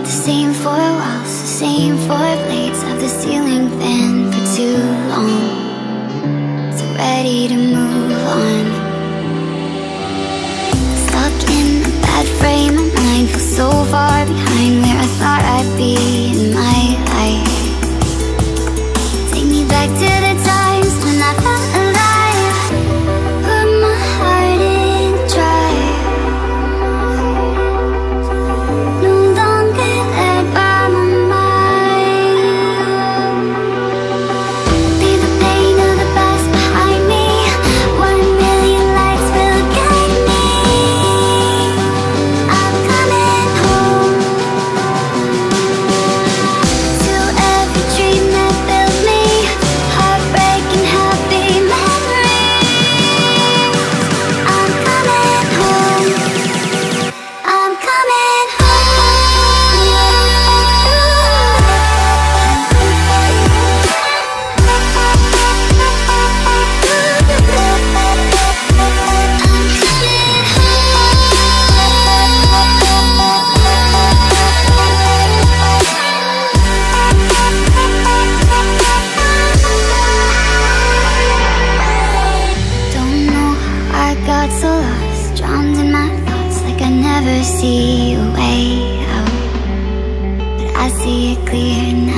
The same four walls, the same four blades of the ceiling fan for too long. So ready to move on. Stuck in a bad frame of mind, feel so far behind where I thought I'd be in my life. Take me back to the times when I felt alive. Put my heart in drive. No longer led by my mind. Leave the pain of the past behind me. 1 million lights will guide me. I'm coming home to every dream that built me. Heartbreak and happy memories. I'm coming home. I'm coming Don't know how I got so lost, drowned in my thoughts like I never see a way out. But I see it clear now.